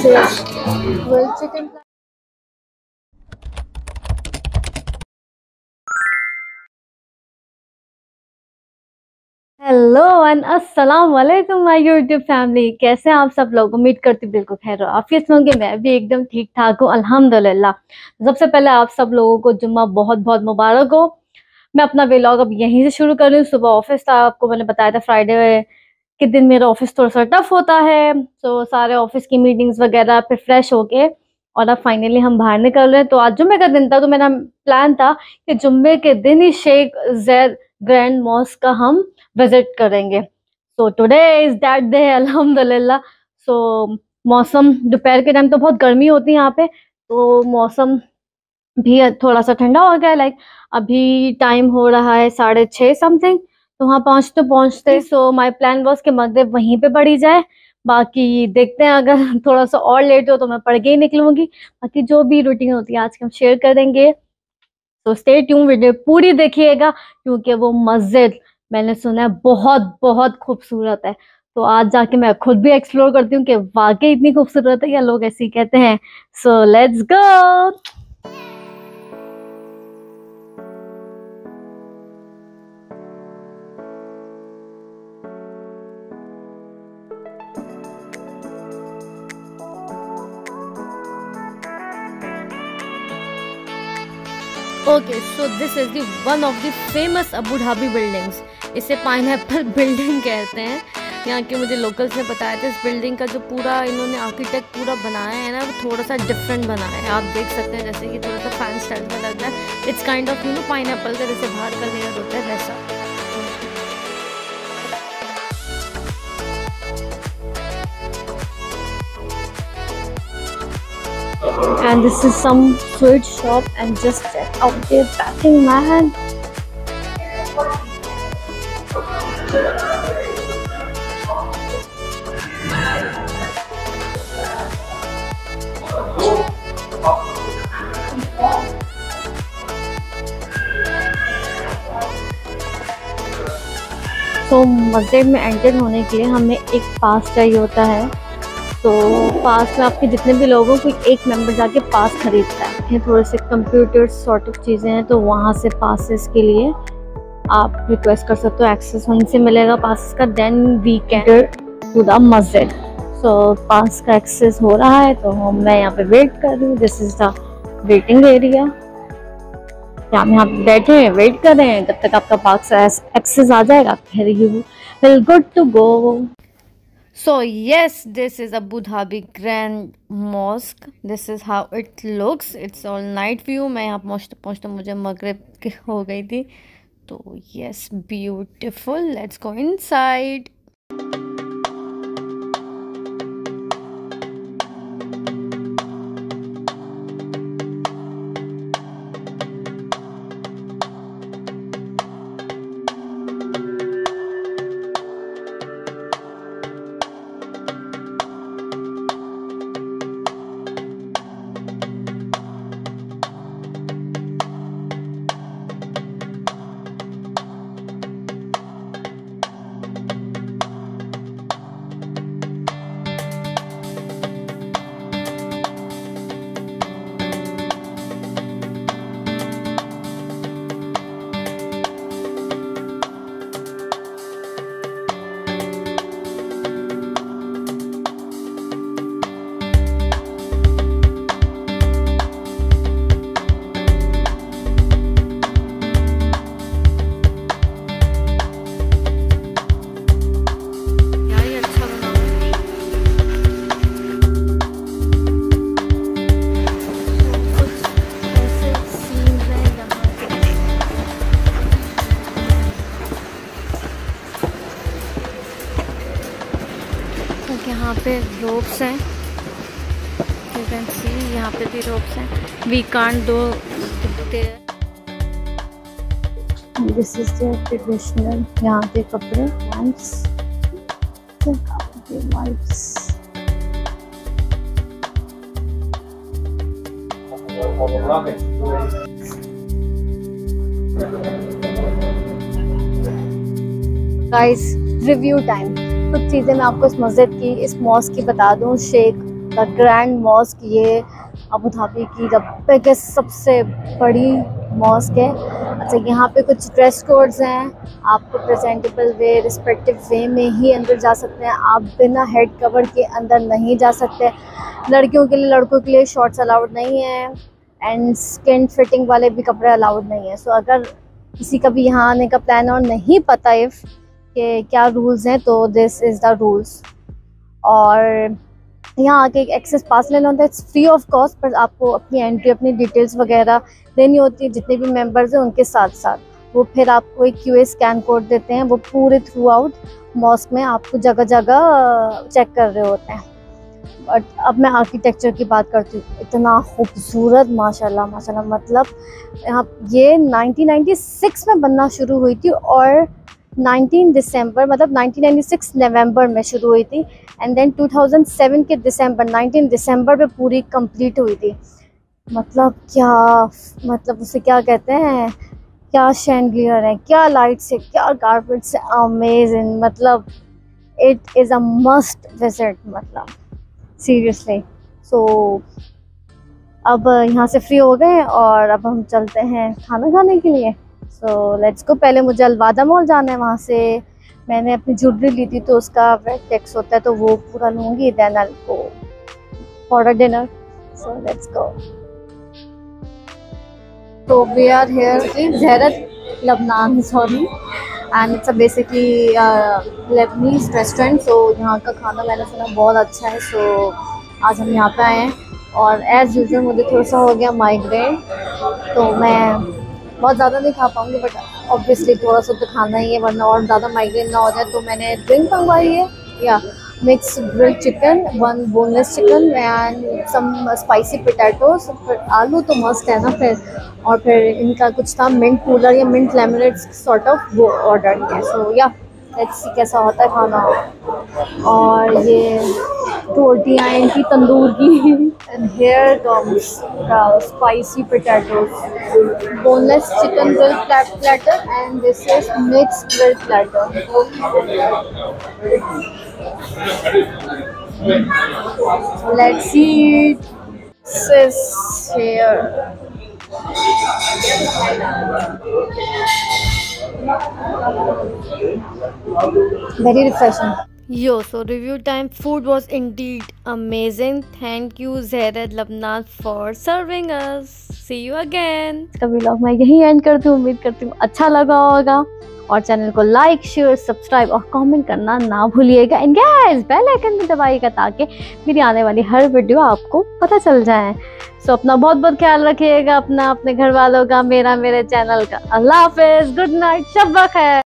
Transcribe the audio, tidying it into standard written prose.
is grilled chicken. Hello and अस्सलाम वालेकुम my YouTube family. कैसे हैं आप सब लोग? उम्मीद करती हूँ बिल्कुल खैर आफियत होंगे। मैं भी एकदम ठीक ठाक हूँ अल्हम्दुलिल्लाह। सबसे पहले आप सब लोगों को जुम्मा बहुत बहुत मुबारक हो। मैं अपना व्लॉग अब यहीं से शुरू कर रही हूँ। सुबह ऑफिस था, आपको मैंने बताया था फ्राइडे के दिन मेरा ऑफिस थोड़ा सा टफ होता है, तो सारे ऑफिस की मीटिंग्स वगैरह फिर फ्रेश होके और अब फाइनली हम बाहर निकल रहे हैं। तो आज जुम्मे का दिन था, तो मेरा प्लान था कि जुम्मे के दिन ही शेख ज़ैद ग्रैंड मॉस्क का हम विजिट करेंगे। So today is that day अल्हम्दुलिल्लाह। सो मौसम दोपहर के टाइम तो बहुत गर्मी होती है यहाँ पे, तो मौसम भी थोड़ा सा ठंडा हो गया। लाइक अभी टाइम हो रहा है 6:30 समथिंग, तो वहाँ पहुँचते पहुँचते सो माय प्लान वाज कि मगरिब वहीं पे पड़ी जाए। बाकी देखते हैं, अगर थोड़ा सा और लेट हो तो मैं पढ़ के ही निकलूंगी। बाकी जो भी रूटीन होती है आज के हम शेयर करेंगे, तो स्टे ट्यून, वीडियो पूरी देखिएगा क्योंकि वो मस्जिद मैंने सुना है बहुत बहुत खूबसूरत है। तो आज जाके मैं खुद भी एक्सप्लोर करती हूँ कि वाकई इतनी खूबसूरत है या लोग ऐसे ही कहते हैं। So let's go. Okay, so this is the one of the famous Abu Dhabi buildings. इसे पाइनएप्पल बिल्डिंग कहते हैं। यहाँ के मुझे लोकल्स ने बताया था इस बिल्डिंग का जो पूरा इन्होंने आर्किटेक्ट पूरा बनाया है ना, वो थोड़ा सा डिफरेंट बनाया है। आप देख सकते हैं जैसे कि थोड़ा सा फैन स्टाइल में लग रहा है। इट्स काइंड ऑफ पाइनएप्पल का जैसे बाहर का लेयर होता है वैसा। And this is some sweet shop and just check out their packing, man. तो मस्जिद में एंटर होने के लिए हमें एक पास चाहिए होता है। तो पास में आपके जितने भी लोगों को एक मेंबर जाके पास खरीदता है। थोड़े से कंप्यूटर सॉर्ट ऑफ चीज़ें हैं, तो वहाँ से पासेस के लिए आप रिक्वेस्ट कर सकते हो। एक्सेस वहीं से मिलेगा पास का। Then we can to the masjid. So पास का एक्सेस हो रहा है, तो मैं यहाँ पे वेट कर रही हूँ। This is the waiting area. हम यहाँ पे बैठे हैं, वेट कर रहे हैं जब तक आपका पास एक्सेस आ जाएगा, फिर you will good to go. So yes, this is Abu Dhabi Grand Mosque. This is how it looks. It's all night view. मैं यहाँ पहुँचते पहुँचते मुझे मगरिब हो गई थी। तो yes, beautiful. Let's go inside. यहाँ पे रोप्स हैं, यू कैन सी यहाँ पे भी रोप्स हैं। We can't do there. This is the traditional यहाँ के कपड़े, pants, vibes. Guys, review time. कुछ चीज़ें मैं आपको इस मस्जिद की, इस मॉस्क की बता दूं। शेख द ग्रैंड मॉस्क, ये अबू धाबी की द बिगेस्ट सबसे बड़ी मॉस्क है। अच्छा, यहाँ पे कुछ ड्रेस कोड्स हैं, आपको प्रेजेंटेबल वे, रिस्पेक्टिव वे में ही अंदर जा सकते हैं, आप बिना हेड कवर के अंदर नहीं जा सकते। लड़कियों के लिए, लड़कों के लिए शॉर्ट्स अलाउड नहीं है एंड स्किन फिटिंग वाले भी कपड़े अलाउड नहीं है। सो अगर किसी का भी यहाँ आने का प्लान और नहीं पता इफ़ कि क्या रूल्स हैं, तो दिस इज़ द रूल्स। और यहाँ आके एक एक्सेस पास लेना होता है, इट्स फ्री ऑफ कॉस्ट, पर आपको अपनी एंट्री, अपनी डिटेल्स वगैरह देनी होती है, जितने भी मेंबर्स हैं उनके साथ साथ। वो फिर आपको एक QA स्कैन कोड देते हैं, वो पूरे थ्रू आउट मॉस्क में आपको जगह जगह चेक कर रहे होते हैं। बट अब मैं आर्किटेक्चर की बात करती हूँ, इतना खूबसूरत माशाल्लाह माशाल्लाह, मतलब यहाँ ये 1996 में बनना शुरू हुई थी और 19 दिसंबर, मतलब 1996 नवंबर में शुरू हुई थी एंड देन 2007 के दिसंबर, 19 दिसंबर पे पूरी कंप्लीट हुई थी। मतलब क्या, मतलब उसे क्या कहते हैं, क्या शैंडलियर है, क्या लाइट्स है, क्या कारपेट्स है, अमेजिंग। मतलब it is a must visit, मतलब सीरियसली। सो अब यहाँ से फ्री हो गए और अब हम चलते हैं खाना खाने के लिए। So let's go. पहले मुझे अलवादा मॉल जाना है, वहाँ से मैंने अपनी ज्वेलरी ली थी तो उसका वेट टैक्स होता है, तो वो पूरा लूँगी, then I go for a dinner. So let's go. तो we are here in Zahrat Lebnan, sorry, and it's a basically Lebanese restaurant. So यहाँ का खाना मैंने सुना बहुत अच्छा है, सो आज हम यहाँ पे आए हैं। और एज़ यूजुअल मुझे थोड़ा सा हो गया माइग्रेन, तो मैं बहुत ज़्यादा नहीं खा पाऊँगी, बट ऑब्वियसली थोड़ा सा तो खाना ही है, वरना और ज़्यादा माइग्रेन ना हो जाए। तो मैंने ड्रिंक मंगवाई है, या mix grilled chicken, 1 boneless chicken and some spicy potatoes. फिर आलू तो मस्त है ना फिर, और फिर इनका कुछ था मिंट कूलर या मिंट लेमनेड सॉर्ट ऑफ, वो ऑर्डर किया। सो या लेट्स सी कैसा होता है खाना। और ये रोटियाँ इनकी तंदूर की, and here comes spicy potatoes, boneless chicken grilled platter and this is mixed grilled platter. Let's see. This is here. Very refreshing. Yo, so review time. Food was indeed amazing. Thank you Zahrat Labnan for serving us. See you again. इसका vlog मैं यहीं and करती हूँ। उम्मीद करती हूँ अच्छा लगा होगा, और चैनल को लाइक, शेयर, सब्सक्राइब और कमेंट करना ना भूलिएगा। एंड गाइस बेल आइकन भी दबाइएगा ताकि मेरी आने वाली हर वीडियो आपको पता चल जाए। सो अपना बहुत बहुत ख्याल रखिएगा, अपना, अपने घर वालों का, मेरा, मेरे चैनल का। अल्लाह हाफिज, गुड नाइट, शब ब खैर।